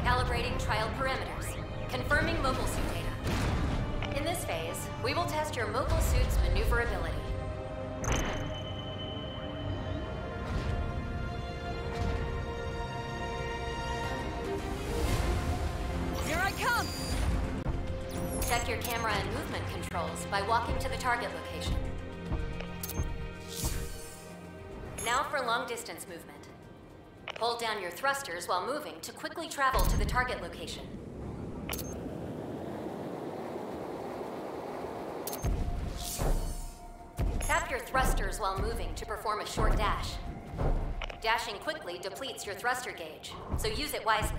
Calibrating trial parameters. Confirming mobile suit data. In this phase, we will test your mobile suit's maneuverability. Here I come! Check your camera and movement controls by walking to the target location. Now for long-distance movement. Hold down your thrusters while moving to quickly travel to the target location. Tap your thrusters while moving to perform a short dash. Dashing quickly depletes your thruster gauge, so use it wisely.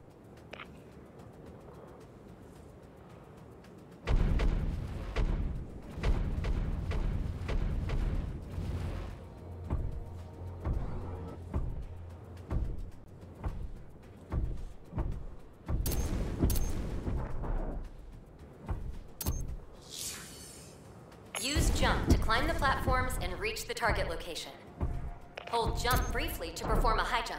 Use jump to climb the platforms and reach the target location. Hold jump briefly to perform a high jump.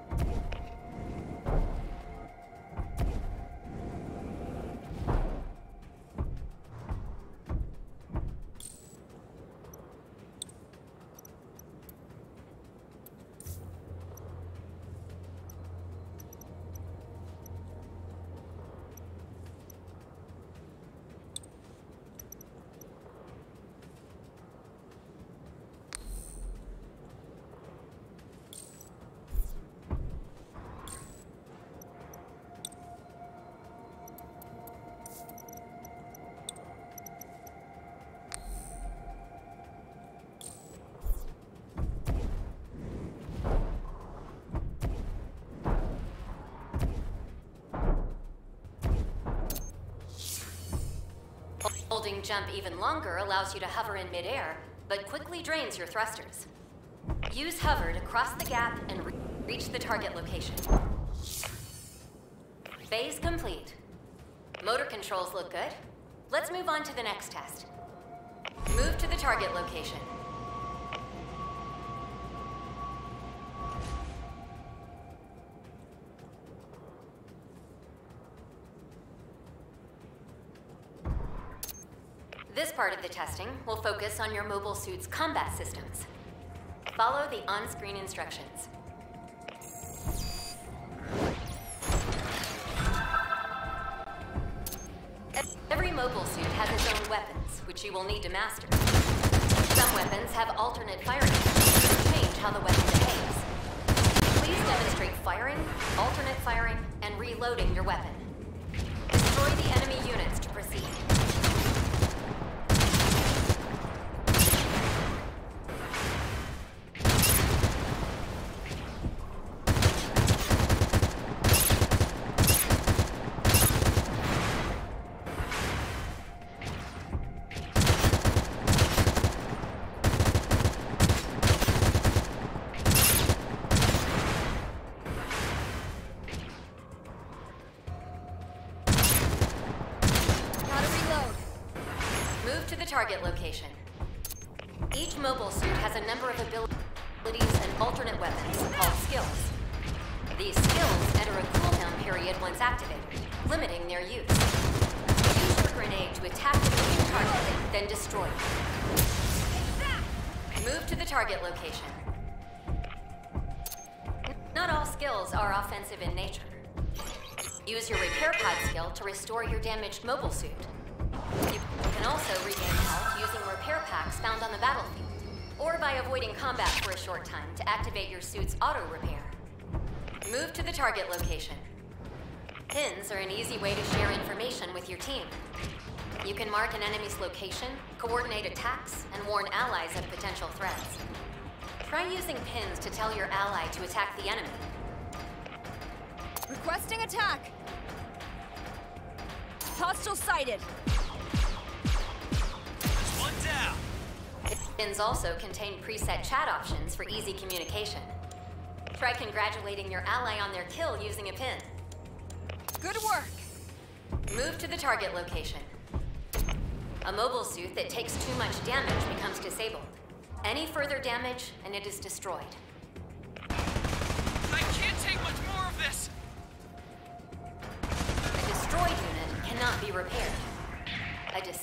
Holding jump even longer allows you to hover in midair, but quickly drains your thrusters. Use hover to cross the gap and reach the target location. Phase complete. Motor controls look good. Let's move on to the next test. Move to the target location. This part of the testing will focus on your mobile suit's combat systems. Follow the on-screen instructions. Every mobile suit has its own weapons, which you will need to master. Some weapons have alternate firing techniques to change how the weapon behaves. Please demonstrate firing, alternate firing, and reloading your weapon. Destroy the enemy units to proceed. Target location. Each mobile suit has a number of abilities and alternate weapons called skills. These skills enter a cooldown period once activated, limiting their use. Use your grenade to attack the moving target, then destroy it. Move to the target location. Not all skills are offensive in nature. Use your repair pod skill to restore your damaged mobile suit. You can also regain health using repair packs found on the battlefield, or by avoiding combat for a short time to activate your suit's auto-repair. Move to the target location. Pins are an easy way to share information with your team. You can mark an enemy's location, coordinate attacks, and warn allies of potential threats. Try using pins to tell your ally to attack the enemy. Requesting attack! Hostile sighted! One down! Pins also contain preset chat options for easy communication. Try congratulating your ally on their kill using a pin. Good work! Move to the target location. A mobile suit that takes too much damage becomes disabled. Any further damage, and it is destroyed. I can't take much more of this!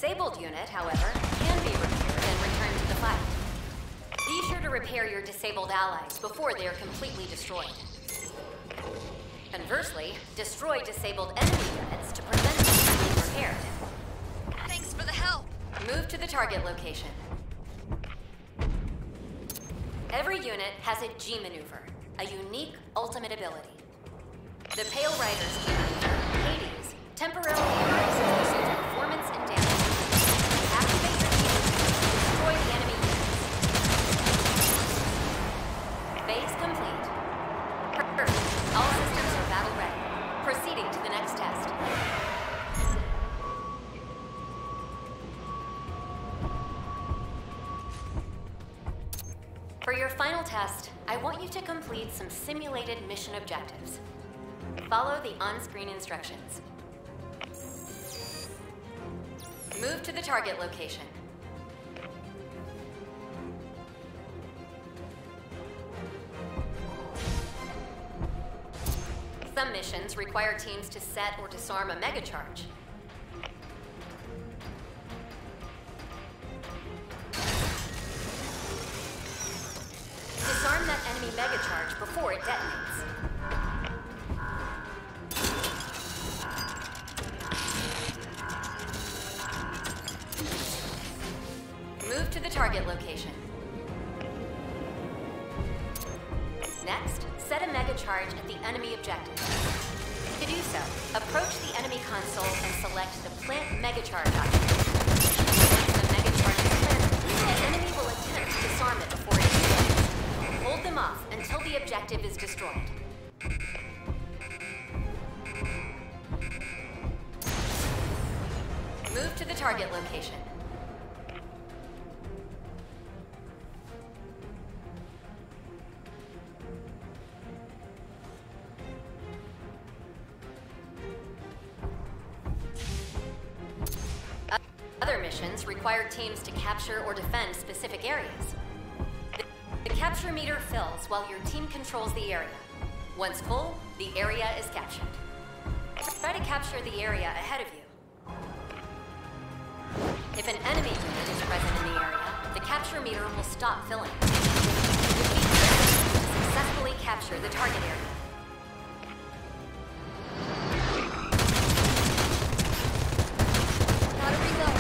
disabled unit, however, can be repaired and returned to the fight. Be sure to repair your disabled allies before they are completely destroyed. Conversely, destroy disabled enemy units to prevent them from being repaired. Thanks for the help. Move to the target location. Every unit has a G maneuver, a unique ultimate ability. The Pale Rider's G maneuver, Hades, temporarily increases the suit's performance and damage. Activate your G maneuver to destroy the enemy units. Phase complete. Perfect. All systems are battle ready. Proceeding to the next test. For your final test, I want you to complete some simulated mission objectives. Follow the on-screen instructions. Move to the target location. Some missions require teams to set or disarm a mega-charge. Disarm that enemy mega-charge before it detonates. Move to the target location. Next, set a mega-charge at the enemy objective. To do so, approach the enemy console and select the Plant Mega-Charge option. Once the mega-charge is planted, the enemy will attempt to disarm it before it explodes. Hold them off until the objective is destroyed. Move to the target location. Other missions require teams to capture or defend specific areas. The capture meter fills while your team controls the area. Once full, the area is captured. Try to capture the area ahead of you. If an enemy unit is present in the area, the capture meter will stop filling. Defeat the enemy to successfully capture the target area. Gotta reload.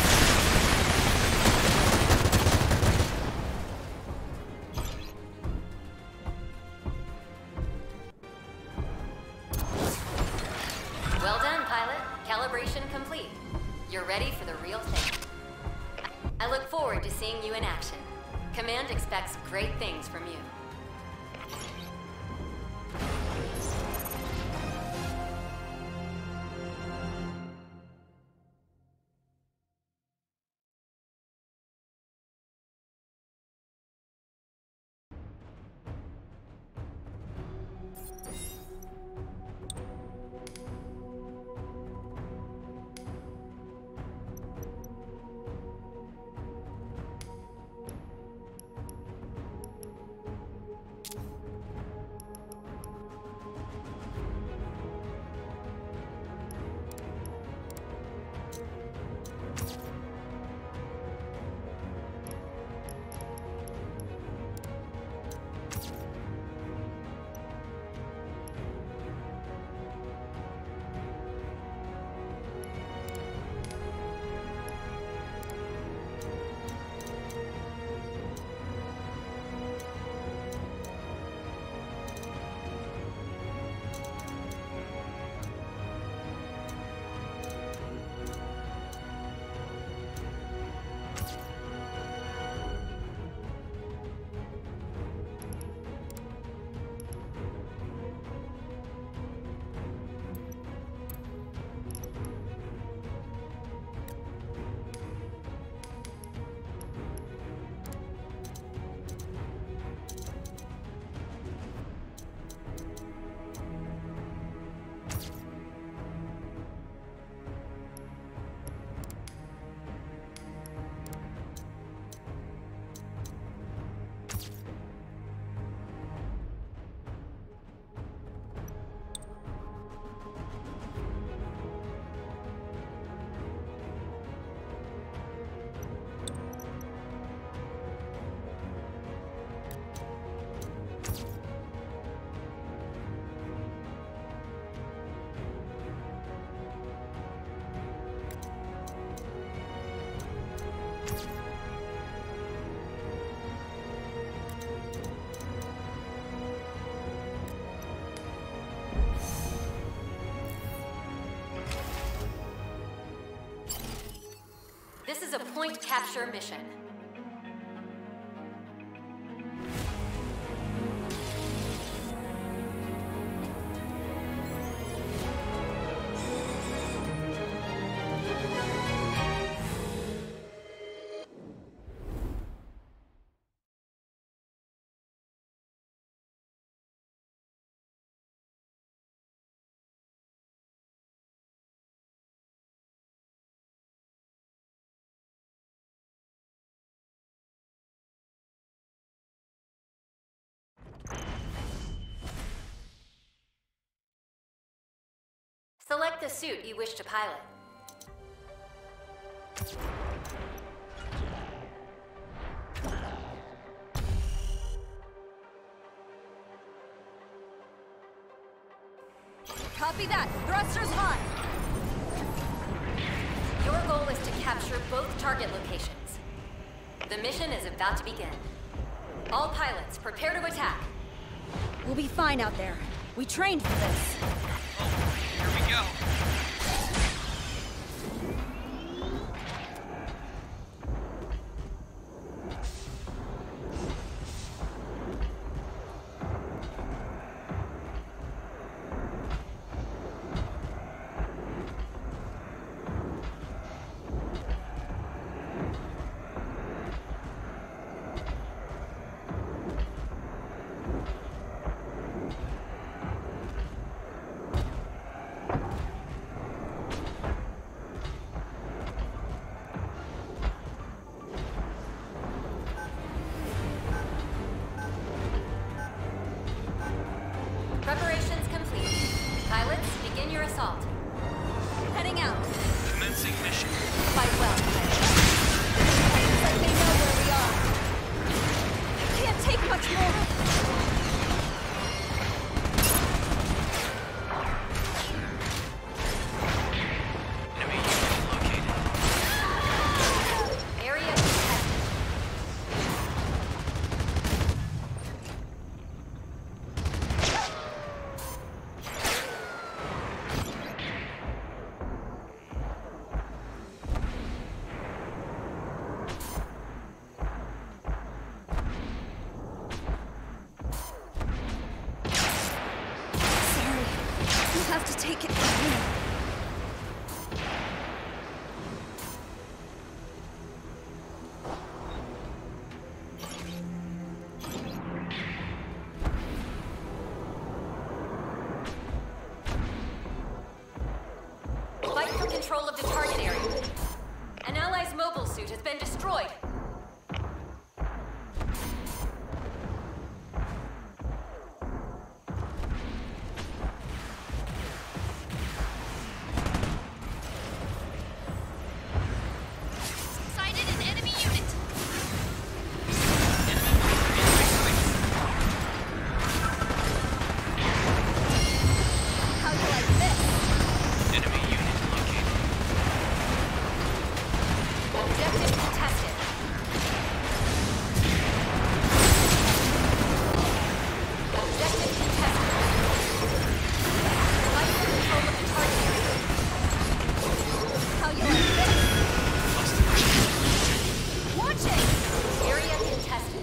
Well done, pilot. Calibration complete. You're ready for the real thing. I look forward to seeing you in action. Command expects great things from you. point capture mission. Select the suit you wish to pilot. Copy that. Thrusters hot. Your goal is to capture both target locations. The mission is about to begin. All pilots, prepare to attack. We'll be fine out there. We trained for this. Here we go. Preparations complete. Pilots, begin your assault. Heading out. Commencing mission. Fight well, pilots. Looks like they know where we are. I can't take much more. Enemy unit located. Area contested. Sorry. You'll have to take it from me. Fight for control of the target area. An ally's mobile suit has been destroyed. Sighted an enemy unit. How do you like this? Enemy unit located. Objective contested. Objective contested. Fight for control of the target area. How you like this? Watching! Area contested.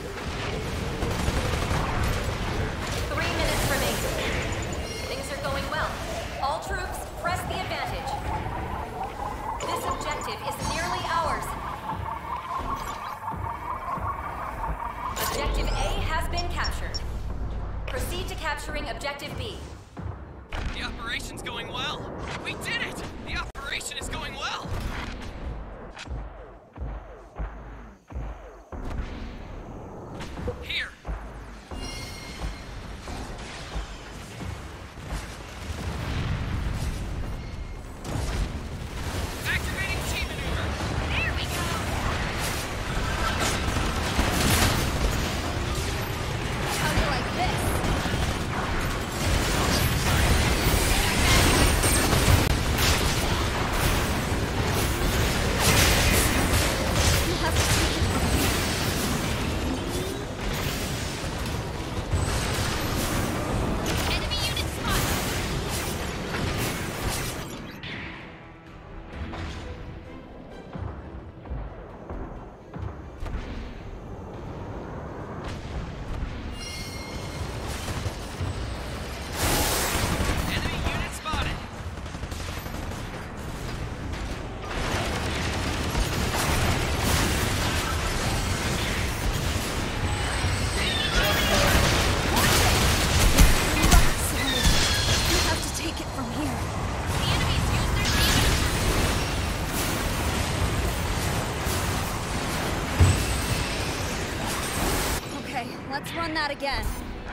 3 minutes remaining. Things are going well. All troops, press the advantage. This objective is nearly ours. Objective A has been captured. Proceed to capturing Objective B. The operation's going well. We did it! The operation is going well. Here. Activating T maneuver. There we go! How do you like this? run that again.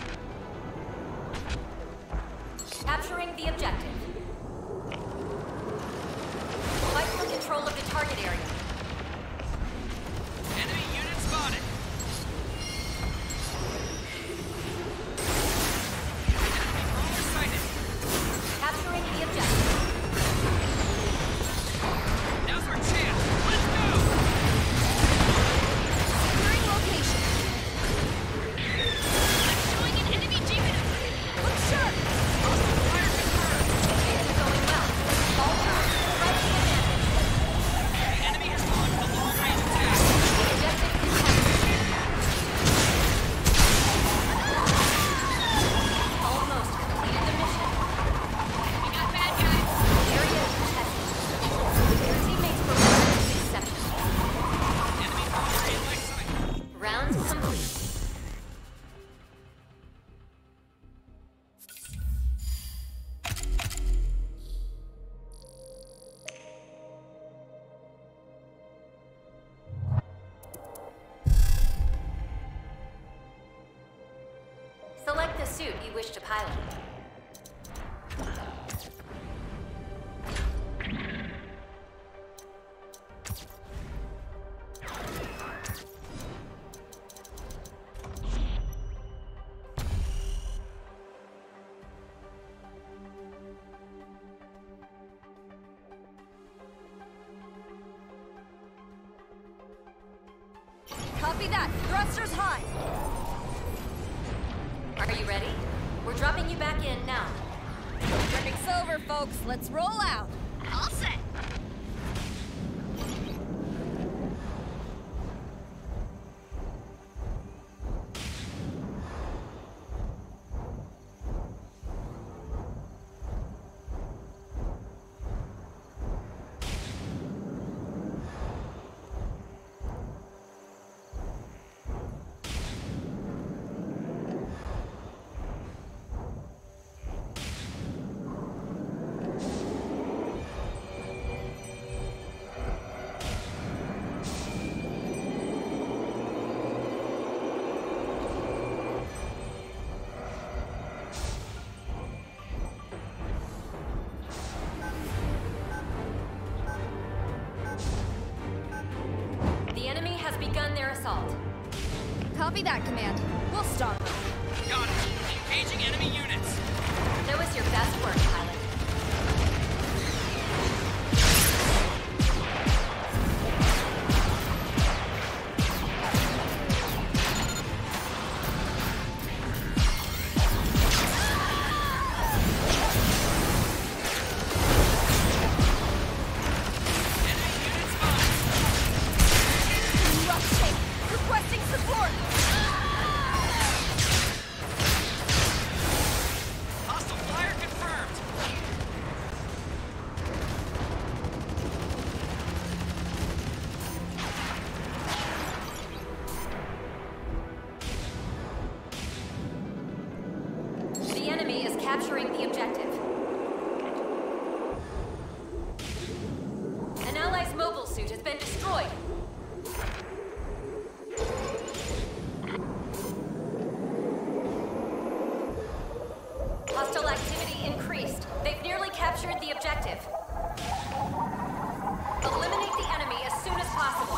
Capturing the objective. Fight for control of the target area. Enemy unit spotted. Enemy crawler sighted. Capturing the objective. Now's our chance. Let's go! Securing location. Showing an enemy Jeep. Look sharp! Fire confirmed. Things are going well. All troops, press the advantage. The enemy has launched a long-range attack. The objective is captured. Almost completed the mission. We got bad guys. Area contested. Your teammates' performance is exceptional. Enemy crawler in my sight. Round complete. Select the suit you wish to pilot. Copy that. Thrusters high. Are you ready? We're dropping you back in now. Tricking's over, folks. Let's roll out. All set. The enemy has begun their assault. Copy that, Command. We'll stop them. Got it. Engaging enemy units. Show us your best work, pilot. Enemy unit spotted. In rough shape. Requesting support. Hostile fire confirmed. The enemy is capturing the objective. An ally's mobile suit has been destroyed. Hostile activity increased. They've nearly captured the objective. Eliminate the enemy as soon as possible.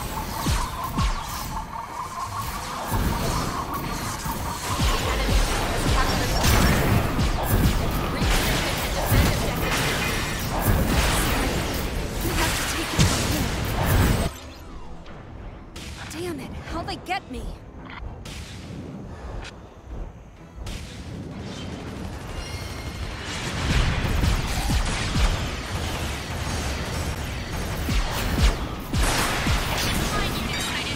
The enemy has captured the objective. Reposition and defend objective. We have to take it from here. Damn it. How'd they get me? Fine unit sighted.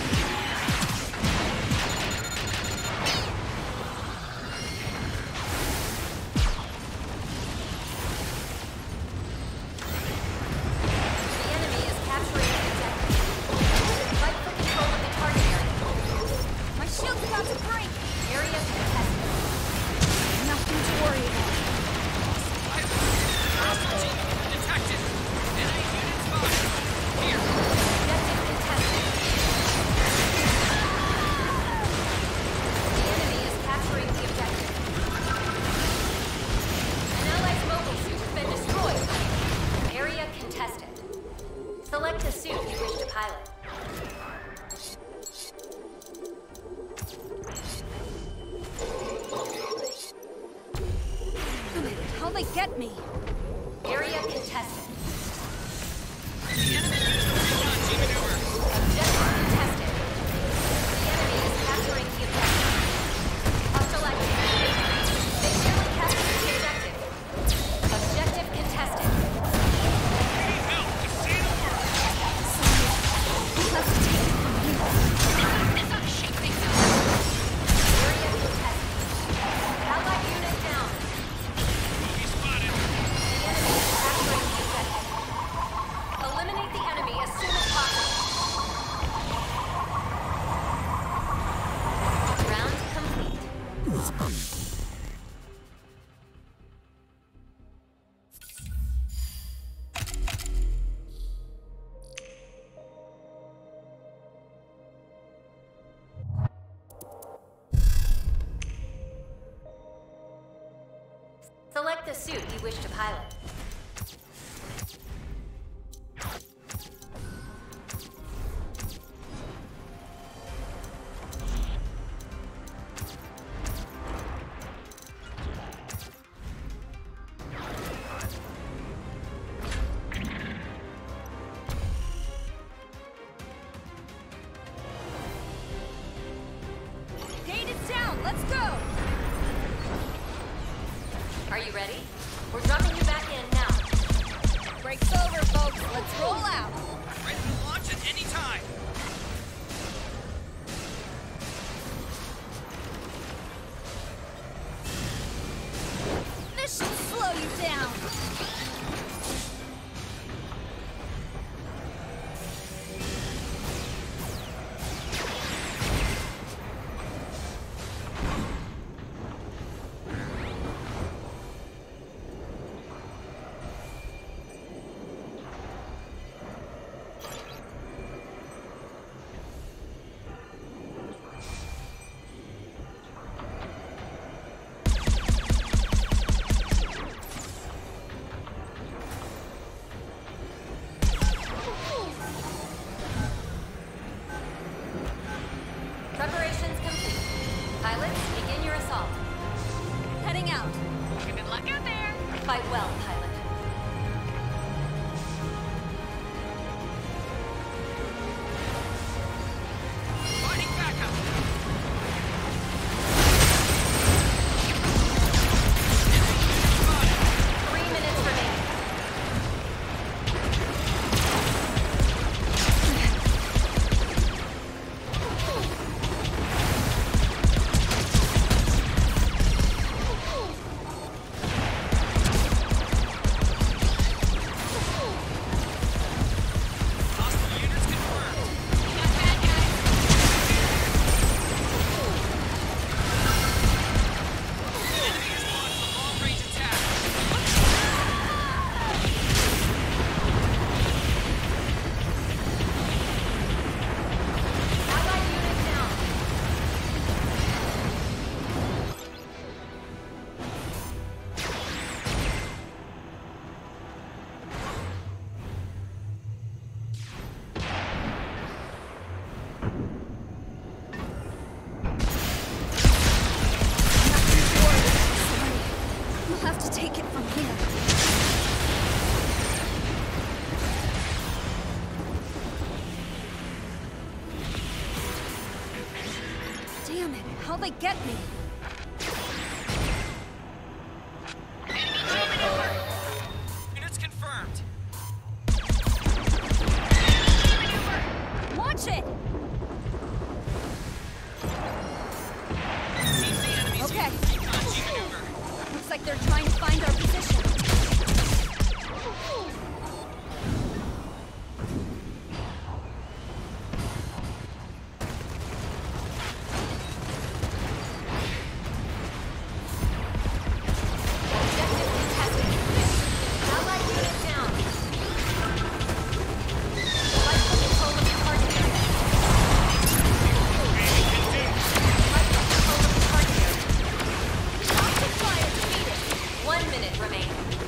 The enemy is capturing the objective. Fight for control of the target area. How'd they get me? Area contested. The enemy used the recon G-maneuver. Objective contested. The enemy is capturing the objective. Hostile activity. They nearly captured the objective. Objective contested. We need help to save the world. We'll have to take it from here. This ought to shake things up. Area contested. Allied unit down. Movie spotted. The enemy is capturing the objective. Eliminate the enemy as soon as possible. Round complete. Select the suit you wish to pilot. Gate is down. Let's go. Are you ready? We're dropping you back in now. Break's over, folks. Let's roll out. Ready to launch at any time. This should slow you down. Preparations complete. Pilots, begin your assault. Heading out. Good luck out there. Fight well, pilot. Finding backup. Spotted. 3 minutes remaining. Hostile units confirmed. We got bad guys. The enemy has launched a long-range attack. Allied unit down. We'll have to take it from here. Damn it. How'd they get me? Units confirmed. Launch it! Seems the enemy's Okay. using recon G-maneuver. Looks like they're trying to find our position. Objective contested. Allied unit down. Fight for control of the target area. Fight for control of the target area. Optic fire defeated. 1 minute remaining.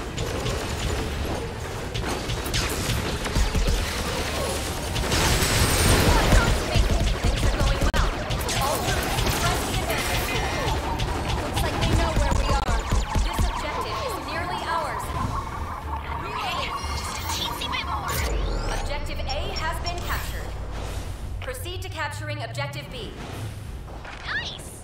Objective B. Nice!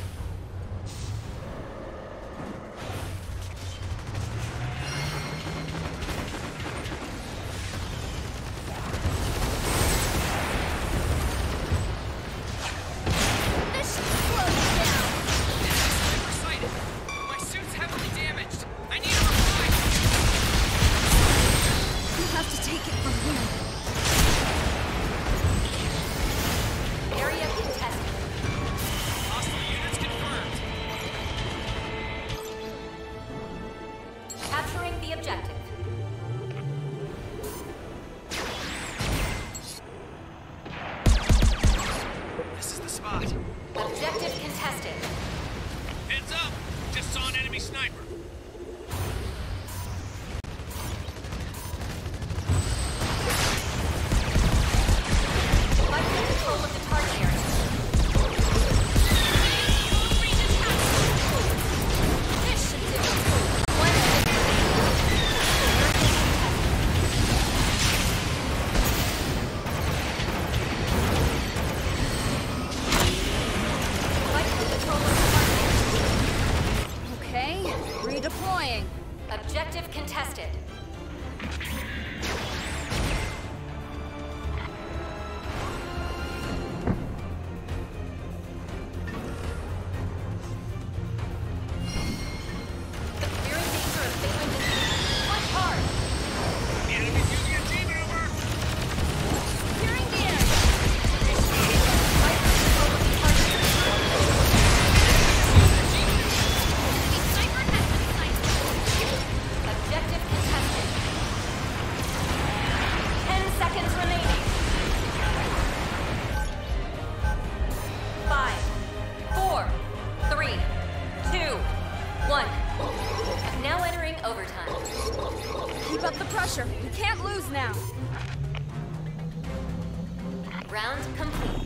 This should slow you down. Sniper sighted. My suit's heavily damaged. I need a revive. You have to take it from here. Area contested. Hostile units confirmed. Capturing the objective. This is the spot. Objective contested. Heads up! Just saw an enemy sniper. Fighting control of the target area. This should do it. One minute remaining. Fighting control of the target area. Okay, redeploying. Objective contested. The fearing danger of failing to punch hard. The enemy's using a G-maneuver. Securing the area. Fighting control of the target area. The sniper has been sighted. Objective contested. 10 seconds remaining. 5, 4, 3, 2, 1. Now entering overtime. Keep up the pressure. We can't lose now. Round complete.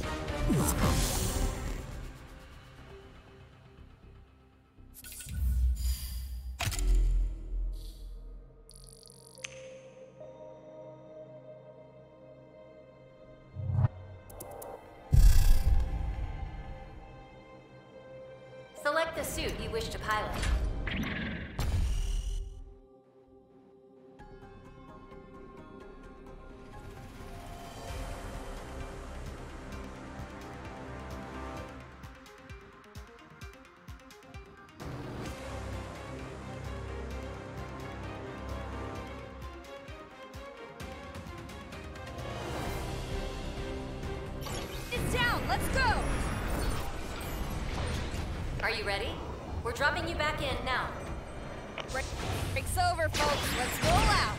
Select the suit you wish to pilot. It's down. Let's go. Are you ready? We're dropping you back in now. Break's over, folks. Let's roll out.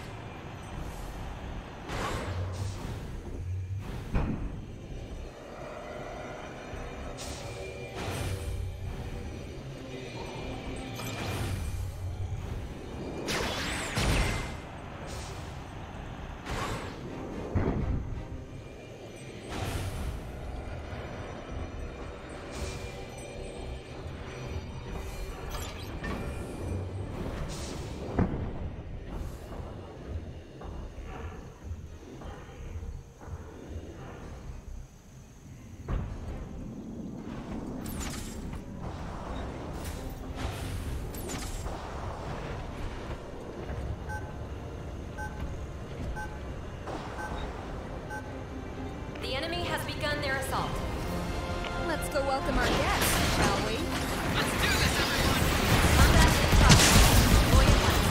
The enemy has begun their assault. Let's go welcome our guests, shall we? Let's do this, everyone. Combat in progress. Deploy at once.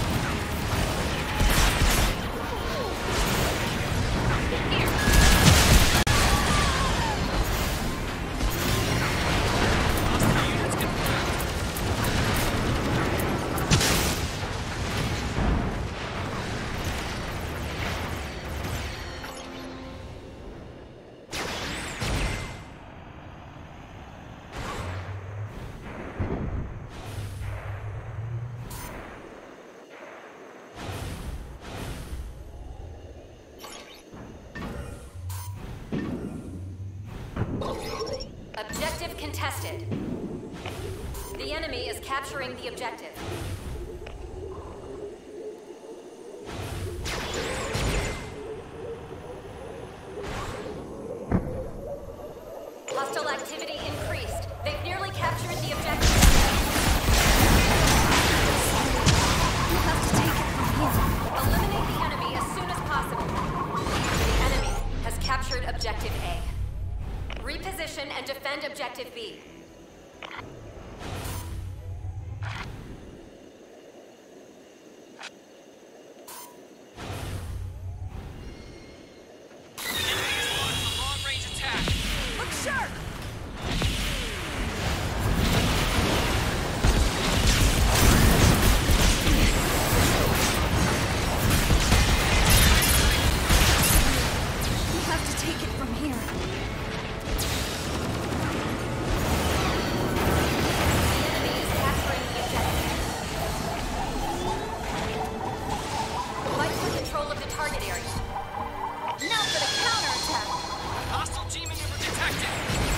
Hostile units confirmed. Objective contested. The enemy is capturing the objective. Hostile Objective B. Enemy is launched a long-range attack. Look sharp! We have to take it from here. The enemy is capturing the objective. Fight for control of the target area. Now for the counterattack! Hostile G maneuver detected.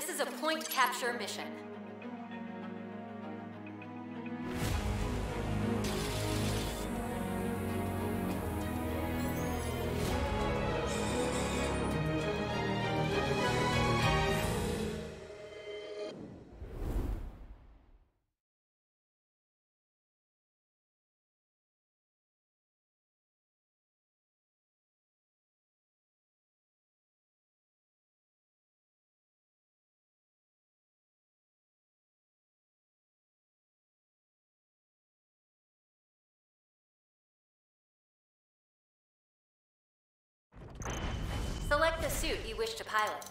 This is a point capture mission. Select the suit you wish to pilot.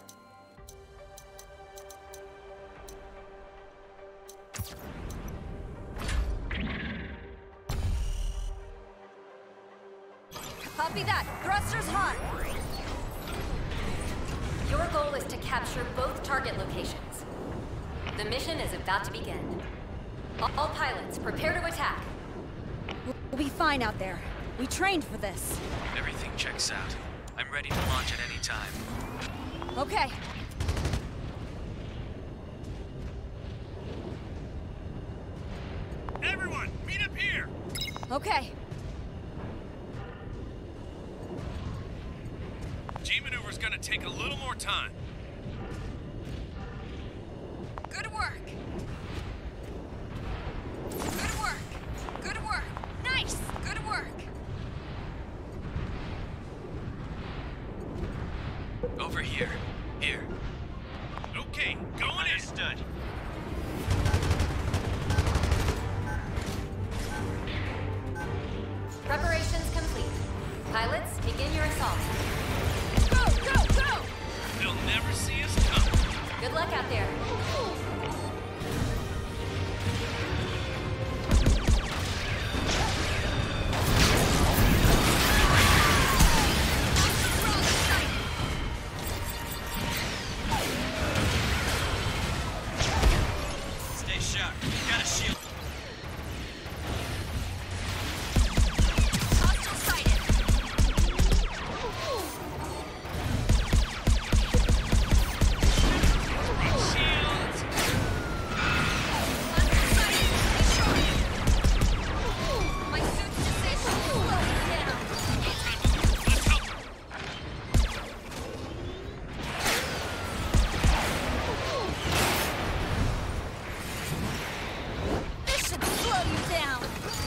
Copy that. Thrusters hot. Your goal is to capture both target locations. The mission is about to begin. All pilots, prepare to attack. We'll be fine out there. We trained for this. Everything checks out. I'm ready to launch at any time. Okay. Everyone, meet up here! Okay. G-maneuver's gonna take a little more time. Good work. Good work. Good work. Nice. Good work. Over here. Here. Okay, going in. Understood. Preparations complete. Pilots, begin your assault. Go, go, go! They'll never see us coming. Good luck out there. Stay sharp. Got a shield. Hostile sighted. Shields. Hostile sighted. Destroy. My suit's disabled. Slow it down. Let's help them. This should slow you down.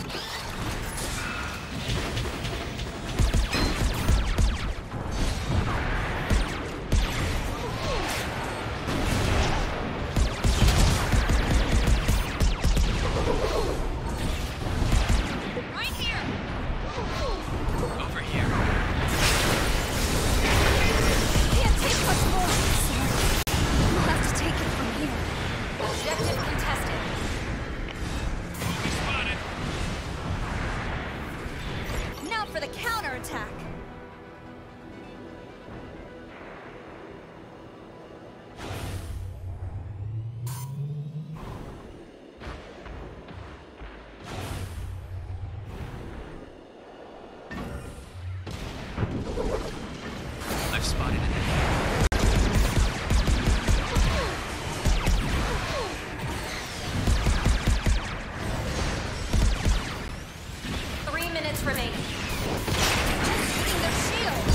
Right here. Over here. Can't take much more. Sorry. We'll have to take it from here. Objective contested. We spotted. Now for the counterattack. I've spotted an enemy. Three minutes remaining. Shooting their shield.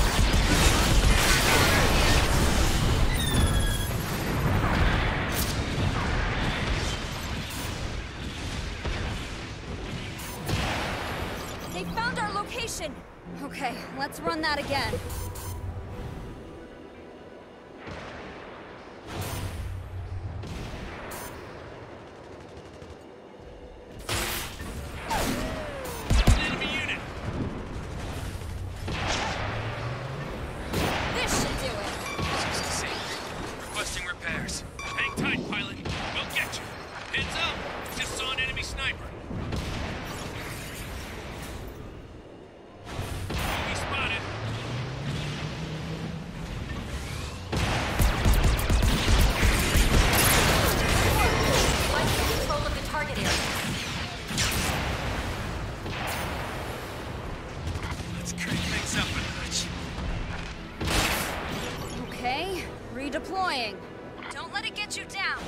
They found our location. Okay, let's run that again. Enemy unit. This should do it. 66. Requesting repairs. Hang tight, pilot. We'll get you. Heads up. Just saw an enemy sniper. We spotted. Let's get control of the target area. Let's crank things up a notch. Okay, redeploying. Don't let it get put you down.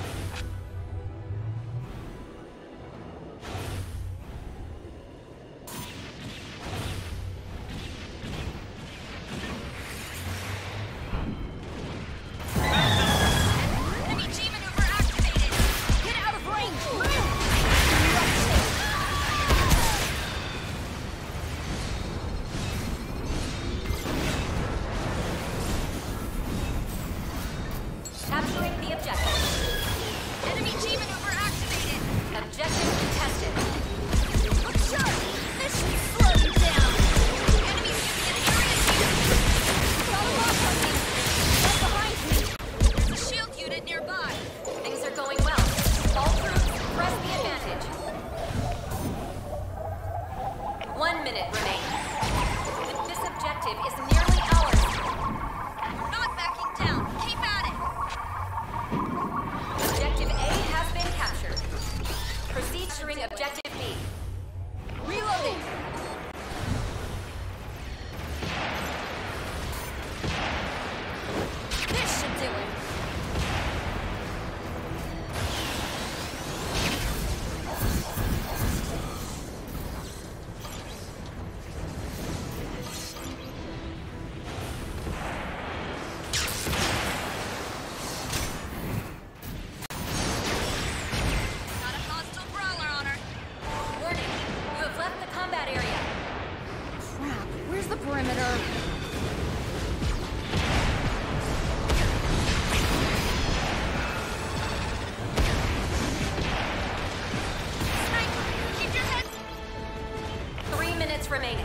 Enemy G maneuver activated. Get out of range. Move. Capturing the objective. Enemy G maneuver activated. Objective contested. Look sharp. This should slow you down. Enemies using an area shield. Got a lock on me. Right behind me. There's a shield unit nearby. Things are going well. All troops, press the advantage. 1 minute remains. This objective is nearly ours. We're not backing down. Keep at it. Objective A has been captured. Proceed during Objective B. Reloading. This should do it. Got a hostile brawler on her. Warning, you have left the combat area. Crap, where's the perimeter? Sniper, keep your head. 3 minutes remaining.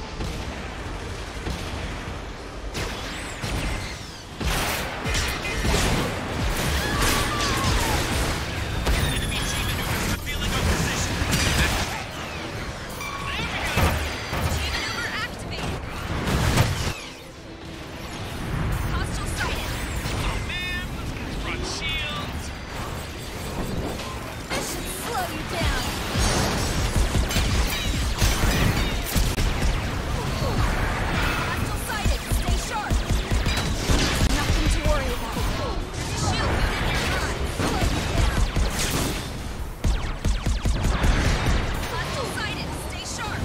Enemy G maneuvers revealing our position. G maneuver activated. Hostile sighted. Oh man, those guys brought shields. This should slow you down. Hostile sighted. Stay sharp. Nothing to worry about. There's a shield unit nearby. Slow you down. Hostile sighted. Stay sharp.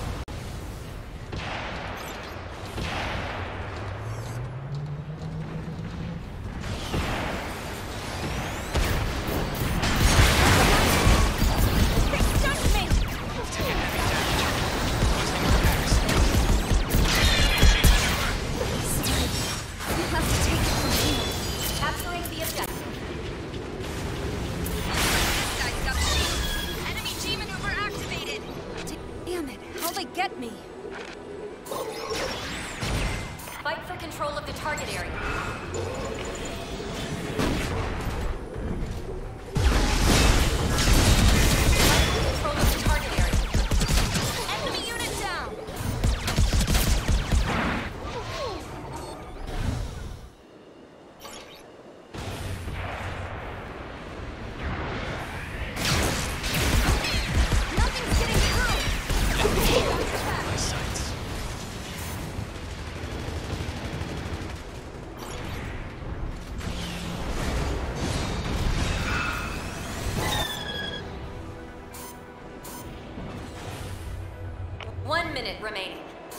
They stunned me. Taking heavy damage. Requesting repairs. You have to take it from me. Capturing the objective. This guy's got a shield. Enemy G maneuver activated. Damn it! How'd they get me? Fight for control of the target area. Fight for control of the target area. Enemy unit down. Nothing's getting through. My sights. One minute remaining.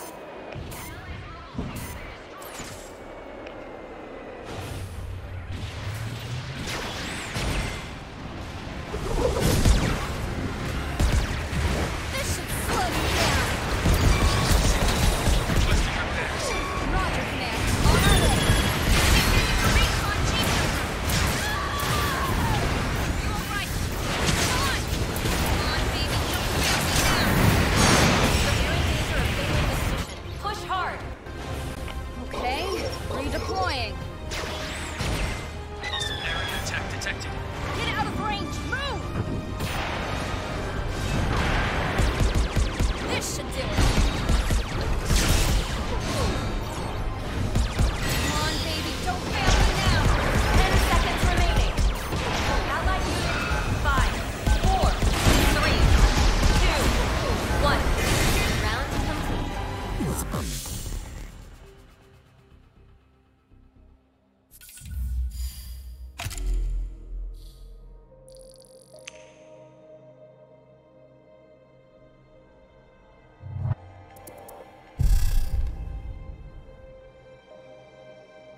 This should slow you down. Requesting repairs. Roger, Command. On our way. Recon G maneuver. You all right? Come on. Come on, baby. Don't fail me now. You're in danger of failing this mission. Push hard. Okay. Redeploying. Hostile area attack detected. Get out of range. Move. This should do it. Come on, baby. Don't fail me now. 10 seconds remaining. Allied unit. 5, 4, 3, 2, 1. Round complete.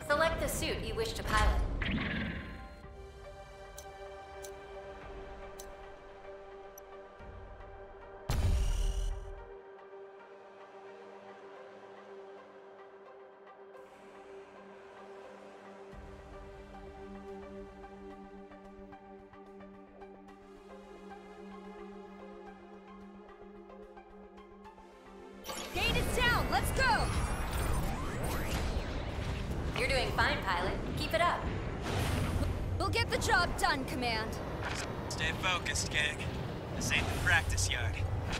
Select the suit you wish to pilot. Gate is down. Let's go. You're doing fine, pilot. Keep it up. We'll get the job done, Command. Stay focused, gang. This ain't the practice yard.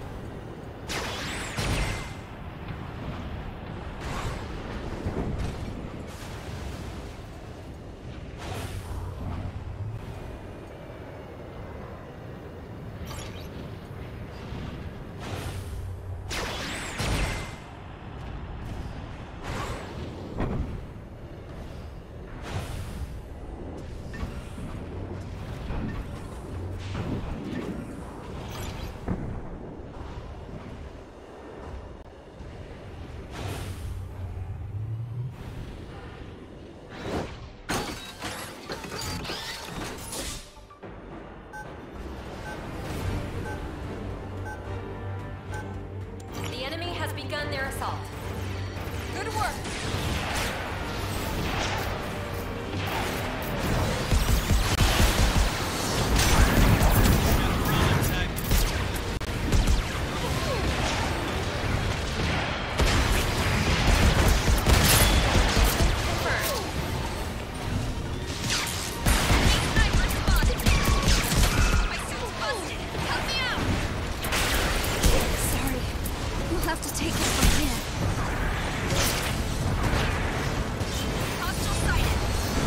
The enemy has begun their assault. Good work. Sniper spotted. My suit's busted. Help me out. Sorry. We'll have to take it from here. Hostile sighted.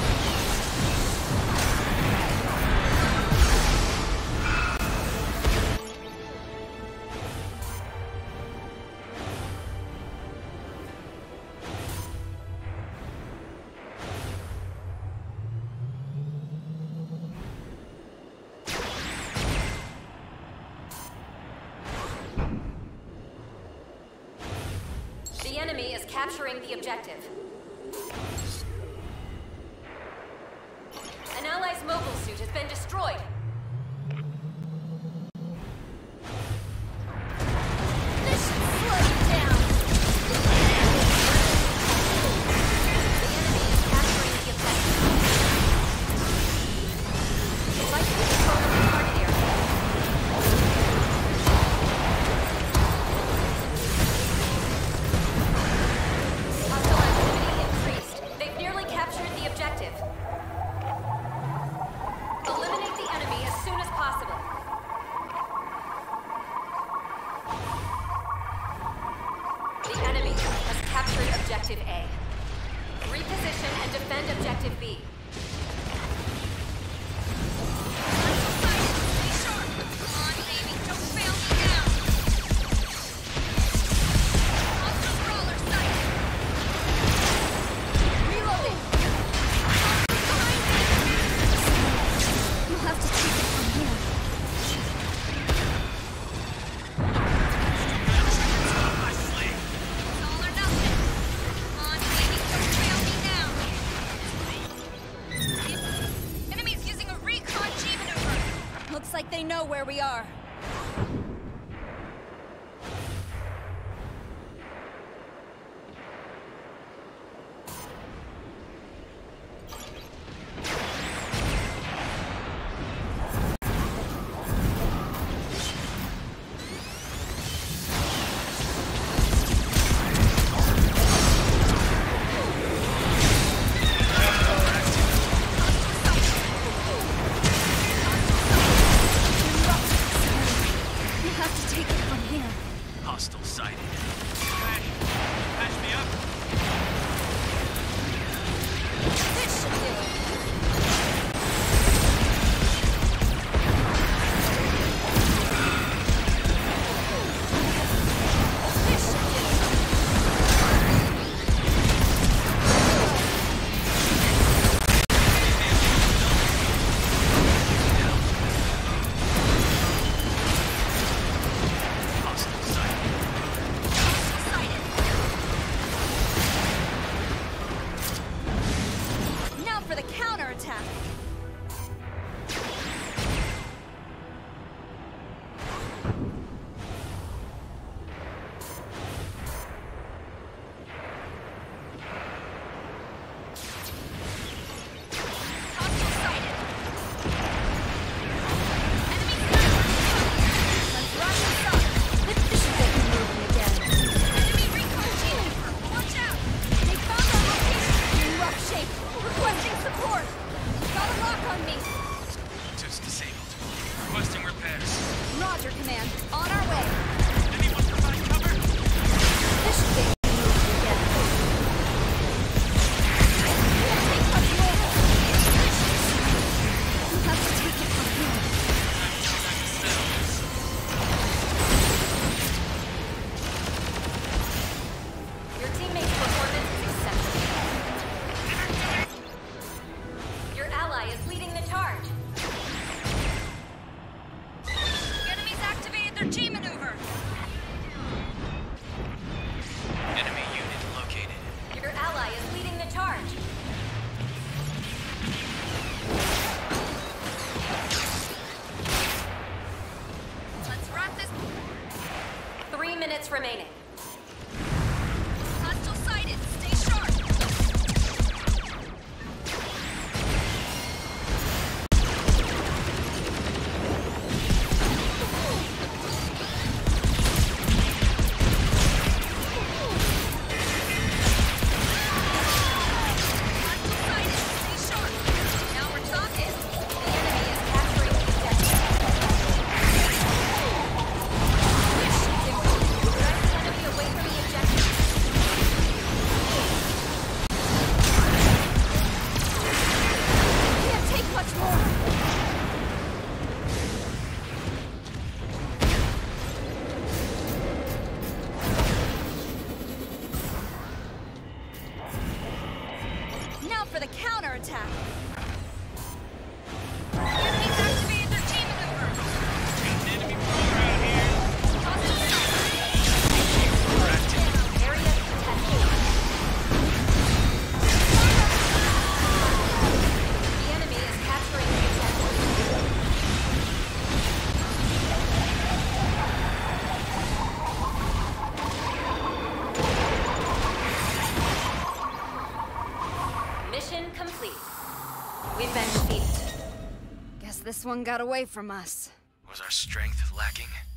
The enemy is capturing the objective. An ally's mobile suit has been destroyed. This should slow you down. The enemy is capturing the objective. Like to control the target area. Hostile activity increased. They've nearly captured the objective. Eliminate the enemy as soon as possible. The enemy has captured Objective A. Reposition and defend Objective B. Stay sharp. Come on, baby. Don't fail me now. Hostile crawler sighted. Reloading. Behind me. We'll have to take it from here. My sleeve. It's all or nothing. Come on, baby. Don't fail me now. Enemy's using a recon G maneuver. Looks like they know where we are. with a counterattack. Enemies activated their team maneuvers. Got an enemy rover out here. Area contested. The enemy is capturing the objective. Mission complete. We've been defeated. Guess this one got away from us. Was our strength lacking?